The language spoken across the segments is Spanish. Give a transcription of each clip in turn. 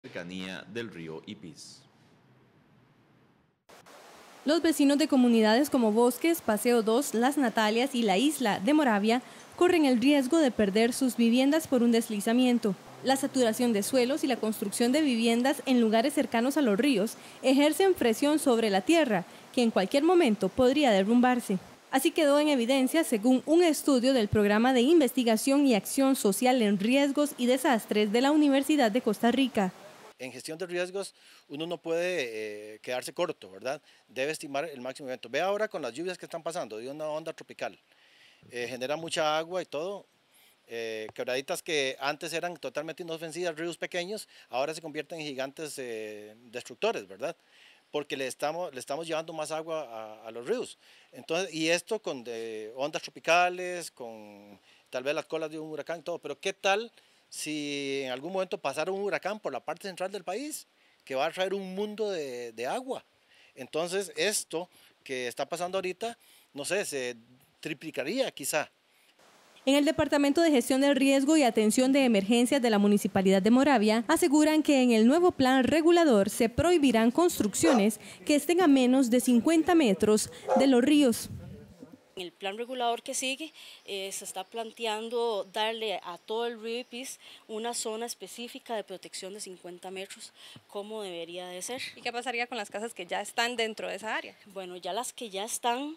cercanía del río Ipis. Los vecinos de comunidades como Bosques, Paseo 2, Las Natalias y la isla de Moravia corren el riesgo de perder sus viviendas por un deslizamiento. La saturación de suelos y la construcción de viviendas en lugares cercanos a los ríos ejercen presión sobre la tierra, que en cualquier momento podría derrumbarse. Así quedó en evidencia según un estudio del Programa de Investigación y Acción Social en Riesgos y Desastres de la Universidad de Costa Rica. En gestión de riesgos uno no puede quedarse corto, ¿verdad? Debe estimar el máximo evento. Ve ahora con las lluvias que están pasando de una onda tropical. Genera mucha agua y todo. Quebraditas que antes eran totalmente inofensivas, ríos pequeños, ahora se convierten en gigantes destructores, ¿verdad? Porque le estamos llevando más agua a los ríos. Entonces, y esto con ondas tropicales, con tal vez las colas de un huracán y todo, pero ¿qué tal si en algún momento pasara un huracán por la parte central del país, que va a traer un mundo de agua? Entonces, esto que está pasando ahorita, no sé, se triplicaría quizá. En el Departamento de Gestión del Riesgo y Atención de Emergencias de la Municipalidad de Moravia aseguran que en el nuevo plan regulador se prohibirán construcciones que estén a menos de 50 metros de los ríos. En el plan regulador que sigue se está planteando darle a todo el río Ipis una zona específica de protección de 50 metros, como debería de ser. ¿Y qué pasaría con las casas que ya están dentro de esa área? Bueno, ya las que ya están,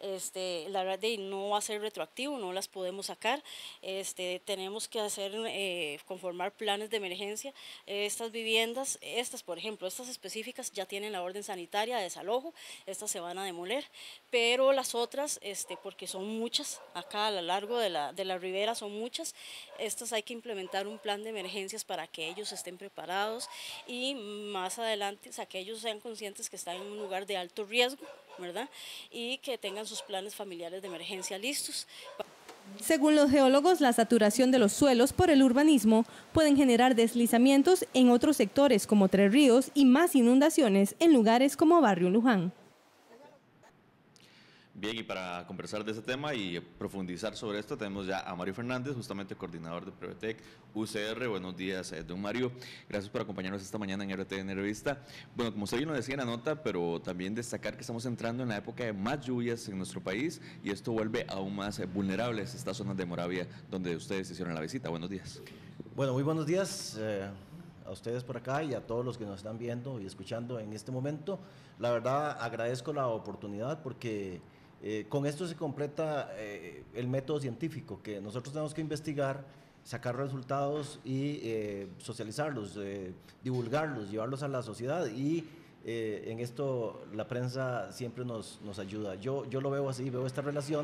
la verdad no va a ser retroactivo, no las podemos sacar. Tenemos que conformar planes de emergencia. Estas viviendas, por ejemplo, estas específicas ya tienen la orden sanitaria de desalojo, estas se van a demoler, pero las otras, porque son muchas, acá a lo largo de la ribera son muchas, estas hay que implementar un plan de emergencias para que ellos estén preparados y más adelante, o sea, que ellos sean conscientes que están en un lugar de alto riesgo, ¿verdad? Y que tengan sus planes familiares de emergencia listos. Según los geólogos, la saturación de los suelos por el urbanismo pueden generar deslizamientos en otros sectores como Tres Ríos y más inundaciones en lugares como Barrio Luján. Bien, y para conversar de ese tema y profundizar sobre esto, tenemos ya a Mario Fernández, justamente coordinador de Prevetec UCR. Buenos días, don Mario. Gracias por acompañarnos esta mañana en RTN Revista. Bueno, como usted bien lo decía en la nota, pero también destacar que estamos entrando en la época de más lluvias en nuestro país y esto vuelve aún más vulnerables estas zonas de Moravia donde ustedes hicieron la visita. Buenos días. Bueno, muy buenos días a ustedes por acá y a todos los que nos están viendo y escuchando en este momento. La verdad, agradezco la oportunidad porque con esto se completa el método científico, que nosotros tenemos que investigar, sacar resultados y socializarlos, divulgarlos, llevarlos a la sociedad y en esto la prensa siempre nos ayuda. Yo lo veo así, veo esta relación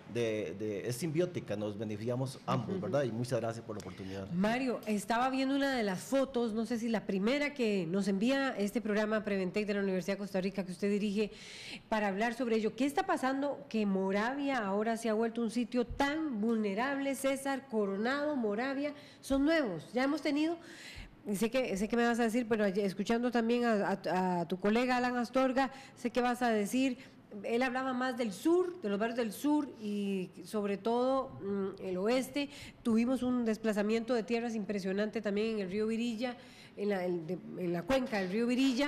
es simbiótica, nos beneficiamos ambos, ¿verdad? Y muchas gracias por la oportunidad. Mario, estaba viendo una de las fotos, no sé si la primera que nos envía este programa Preventec de la Universidad de Costa Rica que usted dirige para hablar sobre ello. ¿Qué está pasando que Moravia ahora se ha vuelto un sitio tan vulnerable? César, Coronado, Moravia, son nuevos, ya hemos tenido... Sé que me vas a decir, pero escuchando también a tu colega Alan Astorga, sé que vas a decir, él hablaba más del sur, de los barrios del sur y sobre todo el oeste. Tuvimos un desplazamiento de tierras impresionante también en el río Virilla, en la cuenca del río Virilla,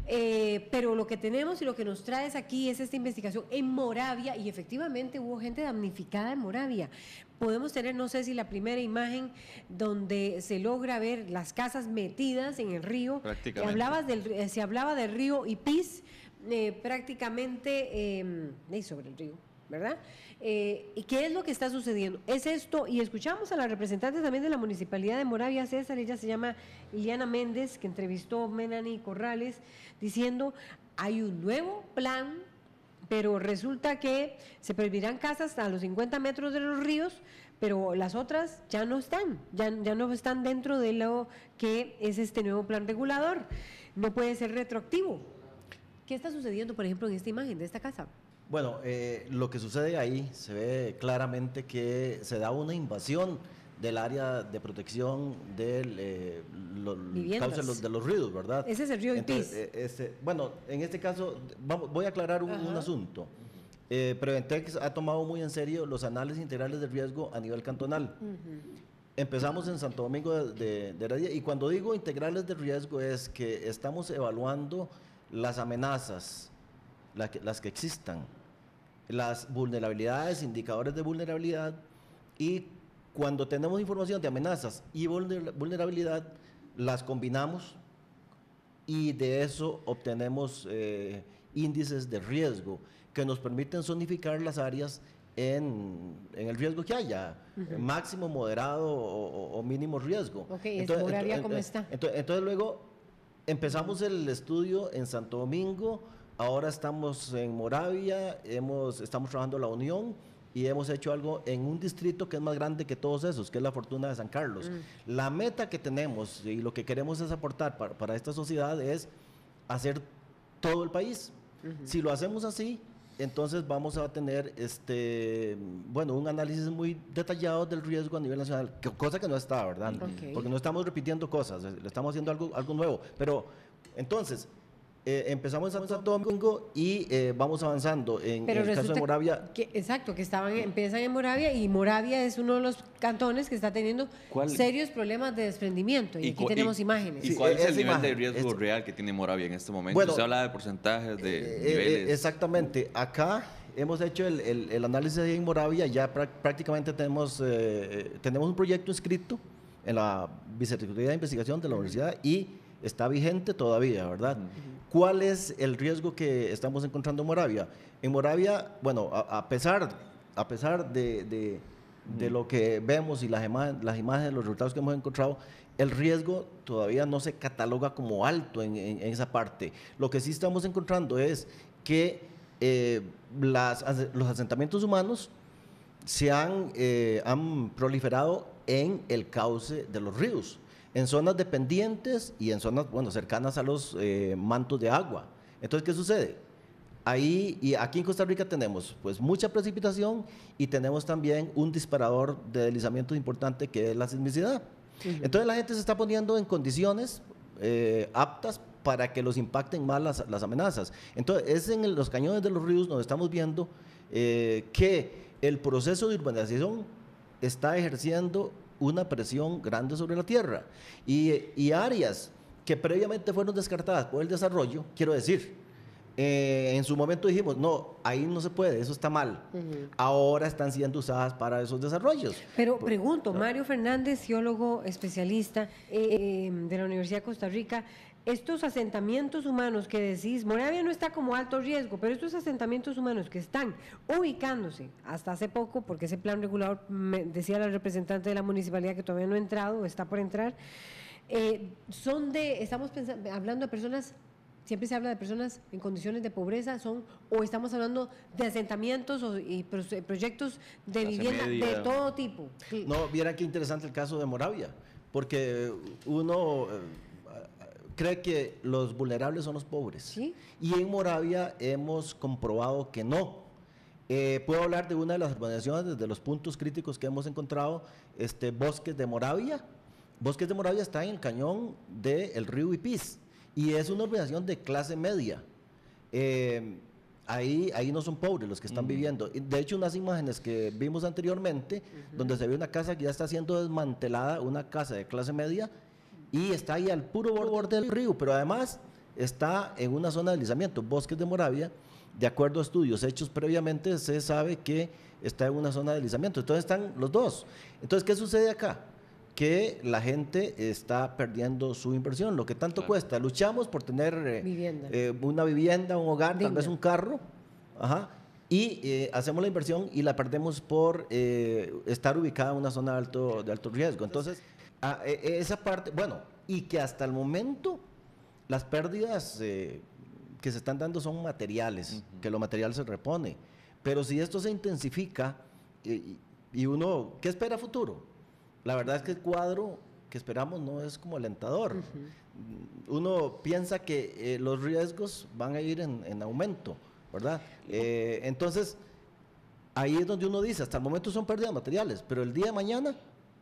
pero lo que tenemos y lo que nos traes aquí es esta investigación en Moravia y efectivamente hubo gente damnificada en Moravia. Podemos tener, no sé si la primera imagen donde se logra ver las casas metidas en el río. Prácticamente. Se hablaba del río Ipis, prácticamente sobre el río, ¿verdad? ¿Y qué es lo que está sucediendo? Es esto, y escuchamos a la representante también de la Municipalidad de Moravia, César, ella se llama Iliana Méndez, que entrevistó Melanie Corrales, diciendo, hay un nuevo plan, pero resulta que se prohibirán casas a los 50 metros de los ríos, pero las otras ya no están, ya no están dentro de lo que es este nuevo plan regulador. No puede ser retroactivo. ¿Qué está sucediendo, por ejemplo, en esta imagen de esta casa? Bueno, lo que sucede ahí se ve claramente que se da una invasión del área de protección de los ríos, ¿verdad? Ese es el río Ipis. Bueno, en este caso, voy a aclarar un asunto. Preventec ha tomado muy en serio los análisis integrales de riesgo a nivel cantonal. Empezamos en Santo Domingo de Heredia, y cuando digo integrales de riesgo es que estamos evaluando las amenazas, las que existan, las vulnerabilidades, indicadores de vulnerabilidad, y cuando tenemos información de amenazas y vulnerabilidad, las combinamos y de eso obtenemos índices de riesgo que nos permiten zonificar las áreas en el riesgo que haya, máximo, moderado o mínimo riesgo. Ok, Moravia, ¿cómo está? Entonces luego empezamos el estudio en Santo Domingo, ahora estamos en Moravia, estamos trabajando en La Unión y hemos hecho algo en un distrito que es más grande que todos esos, que es la Fortuna de San Carlos. La meta que tenemos y lo que queremos es aportar para esta sociedad es hacer todo el país. Si lo hacemos así, entonces vamos a tener un análisis muy detallado del riesgo a nivel nacional, cosa que no está, ¿verdad? Porque no estamos repitiendo cosas, le estamos haciendo algo nuevo. Pero entonces, empezamos en Santo Domingo y vamos avanzando en el caso de Moravia. Exacto, que empiezan en Moravia, y Moravia es uno de los cantones que está teniendo serios problemas de desprendimiento. Y aquí tenemos imágenes. ¿Y cuál es el nivel de riesgo real que tiene Moravia en este momento? Bueno, se habla de porcentajes, de niveles. Exactamente. Acá hemos hecho el análisis en Moravia, ya prácticamente tenemos un proyecto inscrito en la Vicerrectoría de Investigación de la Universidad y está vigente todavía, ¿verdad? ¿Cuál es el riesgo que estamos encontrando en Moravia? En Moravia, bueno, a pesar de lo que vemos y las imágenes, los resultados que hemos encontrado, el riesgo todavía no se cataloga como alto en esa parte. Lo que sí estamos encontrando es que los asentamientos humanos han proliferado en el cauce de los ríos, en zonas dependientes y en zonas, cercanas a los mantos de agua. Entonces, ¿qué sucede? Aquí en Costa Rica tenemos pues mucha precipitación y tenemos también un disparador de deslizamientos importante que es la sismicidad. Entonces la gente se está poniendo en condiciones aptas para que los impacten más las amenazas. Entonces es en los cañones de los ríos donde estamos viendo que el proceso de urbanización está ejerciendo una presión grande sobre la tierra y áreas que previamente fueron descartadas por el desarrollo, quiero decir, en su momento dijimos, no, ahí no se puede, eso está mal. Ahora están siendo usadas para esos desarrollos. Pero pregunto, Mario Fernández, geólogo especialista de la Universidad de Costa Rica, estos asentamientos humanos que decís, Moravia no está como alto riesgo, pero estos asentamientos humanos que están ubicándose hasta hace poco, porque ese plan regulador, decía la representante de la municipalidad que todavía no ha entrado, está por entrar, estamos hablando de personas. Siempre se habla de personas en condiciones de pobreza, o estamos hablando de asentamientos y proyectos de vivienda de todo tipo. No, vieran qué interesante el caso de Moravia, porque uno cree que los vulnerables son los pobres. ¿Sí? Y en Moravia hemos comprobado que no. Puedo hablar de una de las urbanizaciones, de los puntos críticos que hemos encontrado, Bosques de Moravia. Bosques de Moravia está en el cañón del río Ipís. Y es una urbanización de clase media. Ahí no son pobres los que están viviendo. De hecho, unas imágenes que vimos anteriormente, donde se ve una casa que ya está siendo desmantelada, una casa de clase media, y está ahí al puro borde del río, pero además está en una zona de deslizamiento. Bosques de Moravia, de acuerdo a estudios hechos previamente, se sabe que está en una zona de deslizamiento. Entonces están los dos. Entonces, ¿qué sucede acá? Que la gente está perdiendo su inversión, lo que tanto cuesta. Luchamos por tener una vivienda, un hogar, tal vez un carro, y hacemos la inversión y la perdemos por estar ubicada en una zona de alto riesgo. Entonces, esa parte, y que hasta el momento las pérdidas que se están dando son materiales, que lo material se repone. Pero si esto se intensifica y uno, ¿qué espera a futuro? La verdad es que el cuadro que esperamos no es como alentador. Uno piensa que los riesgos van a ir en aumento, ¿verdad? Entonces, ahí es donde uno dice, hasta el momento son pérdidas materiales, pero el día de mañana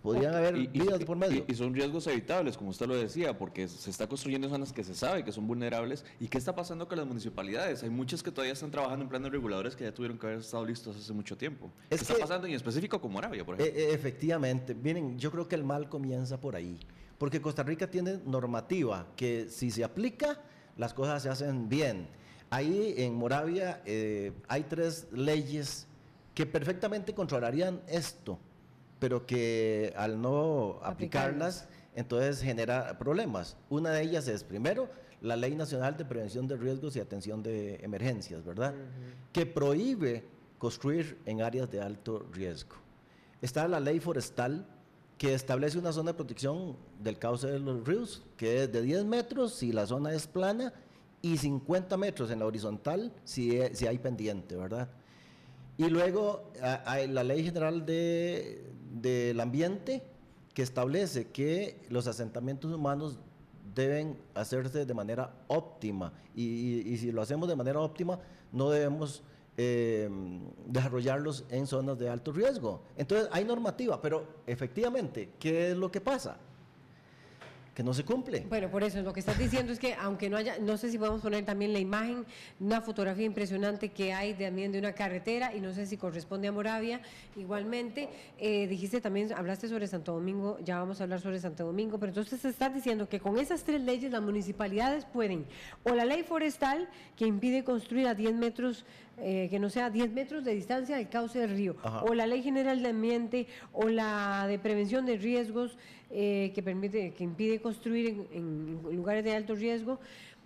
podrían haber vidas de por medio. Y son riesgos evitables, como usted lo decía, porque se está construyendo en zonas que se sabe que son vulnerables. ¿Y qué está pasando con las municipalidades? Hay muchas que todavía están trabajando en planes reguladores que ya tuvieron que haber estado listos hace mucho tiempo. ¿Qué está pasando en específico con Moravia, por ejemplo? Efectivamente. Miren, yo creo que el mal comienza por ahí. Porque Costa Rica tiene normativa que si se aplica, las cosas se hacen bien. Ahí en Moravia hay 3 leyes que perfectamente controlarían esto, pero que al no aplicarlas, entonces genera problemas. Una de ellas es, primero, la Ley Nacional de Prevención de Riesgos y Atención de Emergencias, ¿verdad? Que prohíbe construir en áreas de alto riesgo. Está la Ley Forestal, que establece una zona de protección del cauce de los ríos, que es de 10 metros si la zona es plana, y 50 metros en la horizontal si hay pendiente, ¿verdad? Y luego hay la Ley General del Ambiente, que establece que los asentamientos humanos deben hacerse de manera óptima, y si lo hacemos de manera óptima, no debemos desarrollarlos en zonas de alto riesgo. Entonces hay normativa, pero efectivamente, ¿qué es lo que pasa? Que no se cumple. Bueno, por eso lo que estás diciendo es que aunque no haya, no sé si podemos poner también la imagen, una fotografía impresionante que hay también de una carretera, y no sé si corresponde a Moravia, igualmente, dijiste también, hablaste sobre Santo Domingo, ya vamos a hablar sobre Santo Domingo, pero entonces estás diciendo que con esas 3 leyes las municipalidades pueden, o la ley forestal que impide construir a 10 metros, que no sea 10 metros de distancia del cauce del río, Ajá. o la ley general de ambiente, o la de prevención de riesgos, que impide construir en lugares de alto riesgo,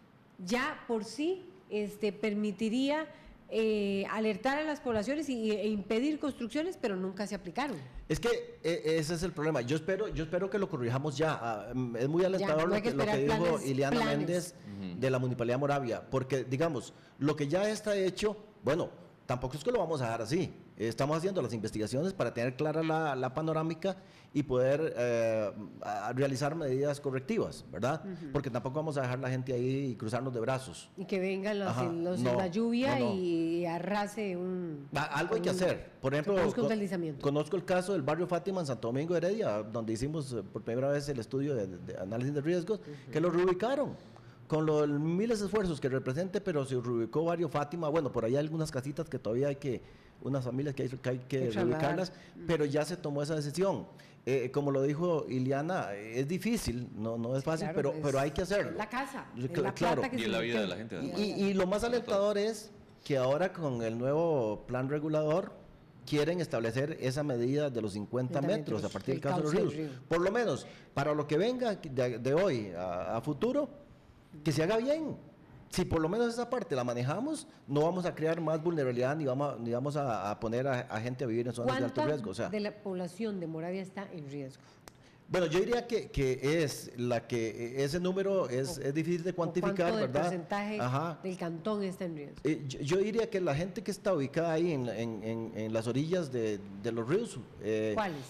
ya por sí permitiría alertar a las poblaciones e impedir construcciones, pero nunca se aplicaron. Es que ese es el problema. Yo espero que lo corrijamos ya. Es muy alentador no hay que lo que esperar dijo Ileana planes. Méndez de la Municipalidad de Moravia, porque digamos, lo que ya está hecho, bueno, tampoco es que lo vamos a dejar así. Estamos haciendo las investigaciones para tener clara la panorámica y poder realizar medidas correctivas, ¿verdad? Porque tampoco vamos a dejar la gente ahí y cruzarnos de brazos. Y que vengan No, la lluvia no. y arrase un... Algo hay que hacer. Por ejemplo, un deslizamiento. conozco el caso del barrio Fátima en Santo Domingo de Heredia, donde hicimos por primera vez el estudio de análisis de riesgos, que lo reubicaron. Con los miles de esfuerzos que represente, pero se reubicó barrio Fátima. Bueno, por ahí hay algunas casitas que todavía unas familias que hay que reubicarlas, pero ya se tomó esa decisión. Como lo dijo Ileana, es difícil, no es fácil, Claro, pero hay que hacerlo. La casa, Claro. plata que Y se en la vida metió. de la gente. además. Y lo más alentador es que ahora con el nuevo plan regulador quieren establecer esa medida de los 50 metros a partir del caso de los ríos. Por lo menos, para lo que venga de hoy a futuro, que se haga bien. Si por lo menos esa parte la manejamos, no vamos a crear más vulnerabilidad ni vamos a poner a gente a vivir en zonas de alto riesgo. O sea, de la población de Moravia está en riesgo? bueno, yo diría que es la que ese número es difícil de cuantificar, ¿Cuánto del ¿verdad? porcentaje Ajá. del cantón está en riesgo? Yo diría que la gente que está ubicada ahí en las orillas de los ríos. ¿Cuáles?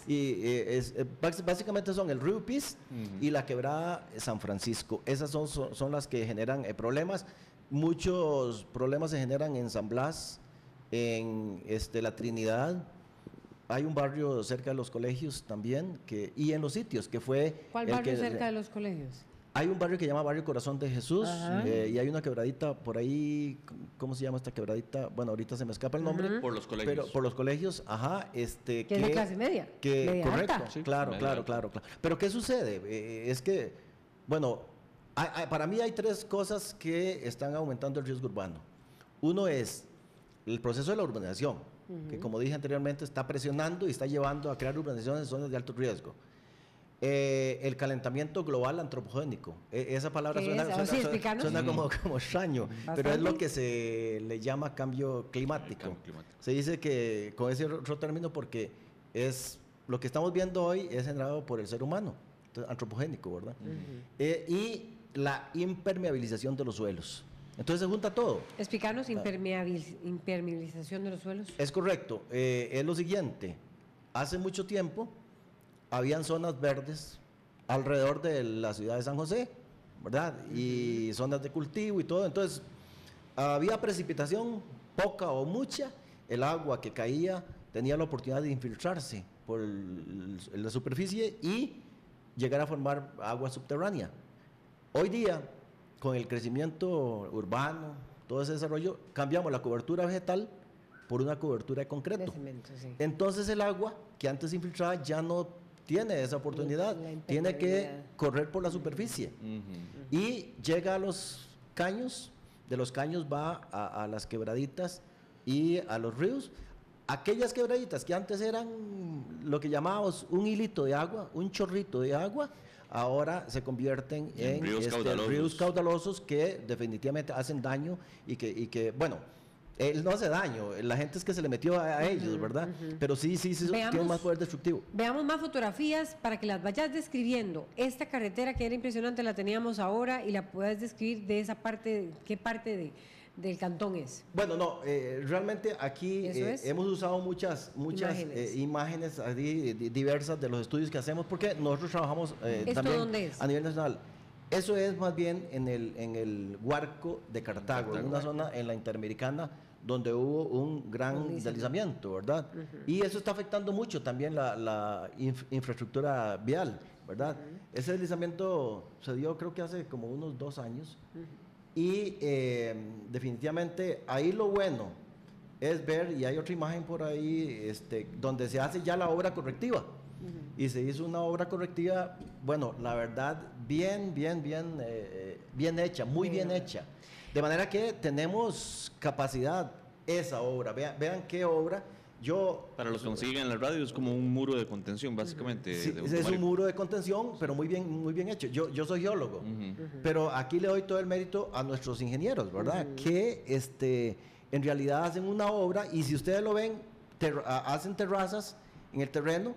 Básicamente son el río Piz y la quebrada San Francisco. Esas son las que generan problemas. Muchos problemas se generan en San Blas, en la Trinidad. Hay un barrio cerca de los colegios también, y en los sitios, que fue... ¿Cuál el barrio que- cerca de los colegios? Hay un barrio que se llama Barrio Corazón de Jesús, Ajá. y hay una quebradita por ahí, ¿cómo se llama esta quebradita? Bueno, ahorita se me escapa el nombre. Por los colegios. Pero por los colegios, ajá, Que es de clase media. media correcto, alta. Sí, claro, media claro, alta. claro, claro. Pero ¿qué sucede? Es que, bueno, para mí hay 3 cosas que están aumentando el riesgo urbano. Uno es el proceso de la urbanización, que como dije anteriormente está presionando y está llevando a crear urbanizaciones en zonas de alto riesgo. El calentamiento global antropogénico. Esa palabra ¿Qué suena, es? Ahora sí, explícanos. suena como extraño, pero es Bastante. lo que se le llama cambio climático. Cambio climático. Se dice que con ese otro término porque es lo que estamos viendo hoy es generado por el ser humano, entonces, antropogénico, ¿verdad? Y la impermeabilización de los suelos. Entonces se junta todo. Explícanos impermeabilización de los suelos. Es correcto. Es lo siguiente. Hace mucho tiempo habían zonas verdes alrededor de la ciudad de San José, ¿verdad? Y zonas de cultivo y todo. Entonces, había precipitación, poca o mucha. El agua que caía tenía la oportunidad de infiltrarse la superficie y llegar a formar agua subterránea. Hoy día, con el crecimiento urbano, todo ese desarrollo, cambiamos la cobertura vegetal por una cobertura de concreto. De cemento, sí. Entonces el agua que antes infiltraba ya no tiene esa oportunidad, tiene que correr por la superficie y llega a los caños, de los caños va a las quebraditas y a los ríos. Aquellas quebraditas que antes eran lo que llamábamos un hilito de agua, un chorrito de agua, ahora se convierten en ríos caudalosos que definitivamente hacen daño y que bueno, él no hace daño, la gente es que se le metió a ellos, ¿verdad? Pero sí, tiene más poder destructivo. Veamos más fotografías para que las vayas describiendo. Esta carretera que era impresionante la teníamos ahora y la puedas describir de esa parte, ¿qué parte del cantón es? Bueno, no, realmente aquí hemos usado muchas imágenes diversas de los estudios que hacemos porque nosotros trabajamos también ¿dónde es? A nivel nacional. Eso es más bien en el Huarco de Cartago, en una zona en la Interamericana donde hubo un gran deslizamiento, ¿verdad? Y eso está afectando mucho también la infraestructura vial, ¿verdad? Ese deslizamiento se dio creo que hace como unos 2 años. Y definitivamente ahí lo bueno es ver, y hay otra imagen por ahí, donde se hace ya la obra correctiva. Y se hizo una obra correctiva, bueno, la verdad, bien hecha, muy bien hecha. De manera que tenemos capacidad, esa obra. Vean qué obra. Para los que nos siguen en la radio, es como un muro de contención, básicamente. Sí, es un muro de contención, pero muy bien hecho. Yo soy geólogo, pero aquí le doy todo el mérito a nuestros ingenieros, ¿verdad? Que en realidad hacen una obra y si ustedes lo ven, hacen terrazas en el terreno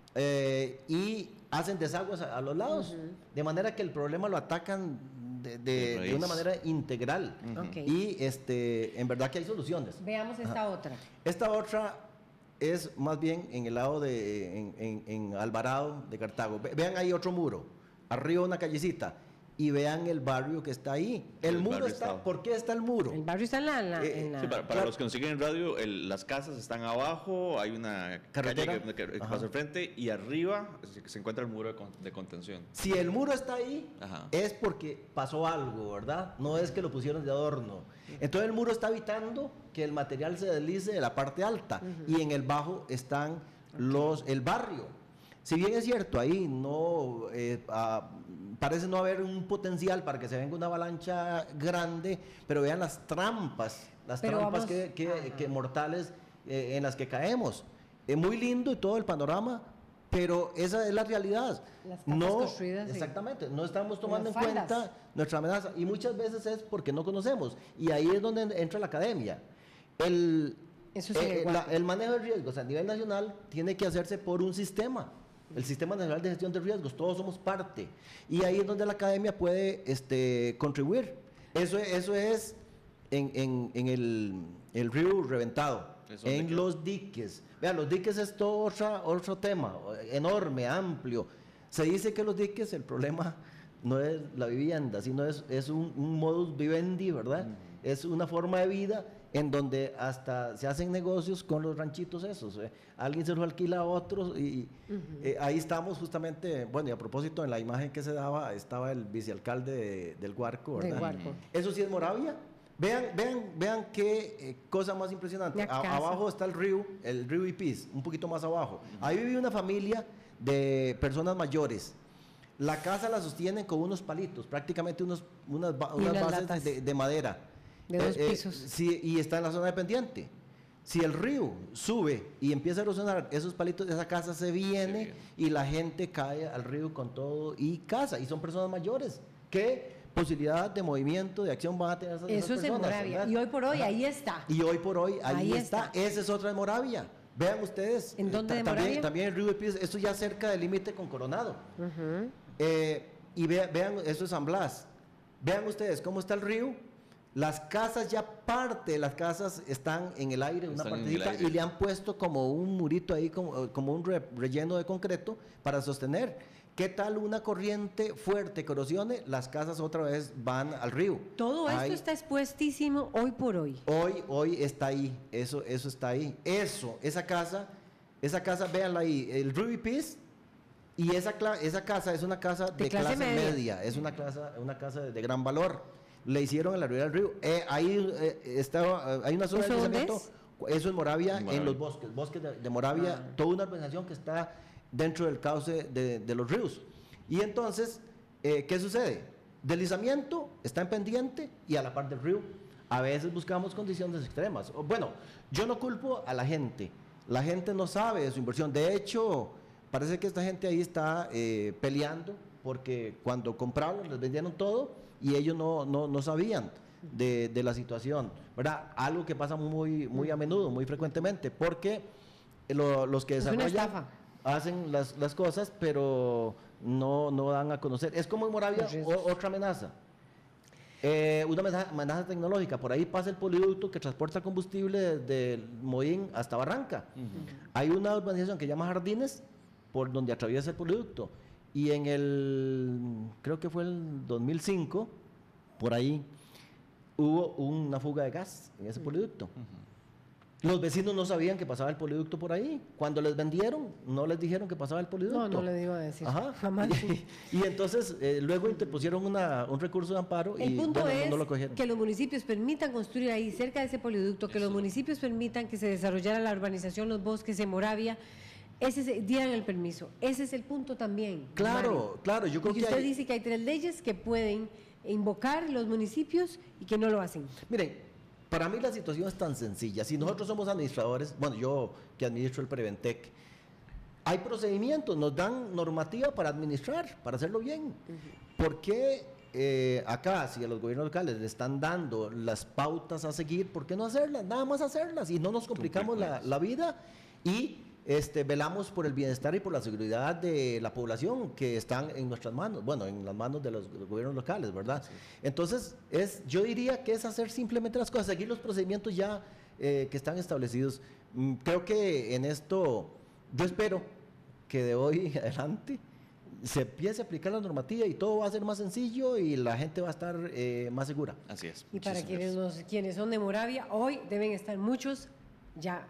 y hacen desaguas a los lados, de manera que el problema lo atacan de una manera integral. Y en verdad que hay soluciones. Veamos esta otra. Esta otra es más bien en el lado en Alvarado de Cartago. Vean ahí otro muro, arriba una callecita, y vean el barrio que está ahí. El muro está, ¿por qué está el muro? El barrio está en la sí, para los que nos siguen en radio, las casas están abajo, hay una carretera que pasa al frente y arriba se encuentra el muro de contención. Si el muro está ahí, es porque pasó algo, ¿verdad? No es que lo pusieron de adorno. Entonces el muro está evitando que el material se deslice de la parte alta y en el bajo están el barrio. Si bien es cierto, ahí no parece no haber un potencial para que se venga una avalancha grande, pero vean las trampas que mortales en las que caemos. Es muy lindo y todo el panorama, pero esa es la realidad. Las casas construidas, exactamente, no estamos tomando en cuenta nuestra amenaza y muchas veces es porque no conocemos y ahí es donde entra la academia. El manejo de riesgos a nivel nacional tiene que hacerse por un sistema. El Sistema Nacional de Gestión de Riesgos, todos somos parte. Y ahí es donde la academia puede contribuir. Eso es en el río Reventado, en los diques. Vean, los diques es todo otro tema, enorme, amplio. Se dice que los diques, el problema no es la vivienda, sino es un modus vivendi, ¿verdad? Es una forma de vida en donde hasta se hacen negocios con los ranchitos esos. Alguien se los alquila a otros y ahí estamos justamente, bueno, y a propósito, en la imagen que se daba estaba el vicealcalde del Huarco, ¿verdad? Eso sí es Moravia. Vean qué cosa más impresionante. Abajo está el río Ipis, un poquito más abajo. Ahí vive una familia de personas mayores. La casa la sostienen con unos palitos, prácticamente unas bases de madera. De 2 pisos. Sí, y está en la zona de pendiente. Si el río sube y empieza a erosionar esos palitos, esa casa se viene y la gente cae al río con todo y casa. Y son personas mayores. ¿Qué posibilidad de movimiento, de acción van a tener esas personas? Eso es en Moravia. ¿Verdad? Y hoy por hoy ahí está. Y hoy por hoy ahí está. Esa es otra de Moravia. Vean ustedes. ¿En dónde de Moravia? También el río de Pies, esto ya cerca del límite con Coronado. Y vean, eso es San Blas. Vean ustedes cómo está el río. Las casas, ya parte de las casas están en el aire, una partecita, y le han puesto como un murito ahí, como un relleno de concreto para sostener. ¿Qué tal una corriente fuerte que erosione? Las casas otra vez van al río. Todo esto está expuestísimo hoy por hoy. Hoy está ahí, eso está ahí. Esa casa esa casa, véanla ahí, el Ruby Peace, y esa casa es una casa de clase media, es una casa de gran valor. Le hicieron en la ribera del río. Hay una zona de deslizamiento. Eso es Moravia, en los bosques de Moravia, toda una organización que está dentro del cauce de los ríos. Y entonces, ¿qué sucede? Deslizamiento, está en pendiente y a la par del río. A veces buscamos condiciones extremas. Bueno, yo no culpo a la gente no sabe de su inversión. De hecho, parece que esta gente ahí está peleando porque cuando compraron les vendieron todo y ellos no sabían de la situación, ¿verdad? Algo que pasa muy a menudo, muy frecuentemente, porque los que desarrollan hacen las cosas, pero no dan a conocer. Es como en Moravia, otra amenaza. Una amenaza tecnológica. Por ahí pasa el poliducto que transporta combustible desde Moín hasta Barranca. Hay una urbanización que se llama Jardines, por donde atraviesa el poliducto. Y creo que fue el 2005, por ahí, hubo una fuga de gas en ese poliducto. Los vecinos no sabían que pasaba el poliducto por ahí. Cuando les vendieron, no les dijeron que pasaba el poliducto. No les iba a decir. Ajá. Jamás. Y entonces luego interpusieron un recurso de amparo el y punto es no lo cogieron. Que los municipios permitan construir ahí cerca de ese poliducto, que los municipios permitan que se desarrollara la urbanización, los bosques en Moravia. Dieran el permiso. Ese es el punto también. Claro, claro. Yo creo que usted dice que hay 3 leyes que pueden invocar los municipios y que no lo hacen. Miren, para mí la situación es tan sencilla. Si nosotros somos administradores, bueno, yo que administro el Preventec, hay procedimientos, nos dan normativa para administrar, para hacerlo bien. ¿Por qué acá, si a los gobiernos locales le están dando las pautas a seguir, por qué no hacerlas? Nada más hacerlas y no nos complicamos la vida y velamos por el bienestar y por la seguridad de la población que están en nuestras manos, bueno, en las manos de los gobiernos locales, ¿verdad? Sí. Entonces, yo diría que es hacer simplemente las cosas, seguir los procedimientos ya que están establecidos. Creo que en esto, yo espero que de hoy en adelante se empiece a aplicar la normativa y todo va a ser más sencillo y la gente va a estar más segura. Así es. Y para quienes son de Moravia, hoy deben estar muchos ya,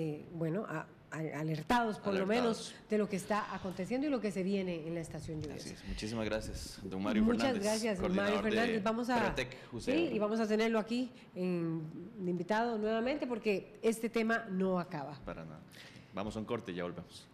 alertados por lo menos de lo que está aconteciendo y lo que se viene en la estación lluviosa. Así es. Muchísimas gracias, don Mario Fernández. Muchas gracias, don Mario Fernández. Vamos a y vamos a tenerlo aquí de invitado nuevamente porque este tema no acaba. Para nada. Vamos a un corte y ya volvemos.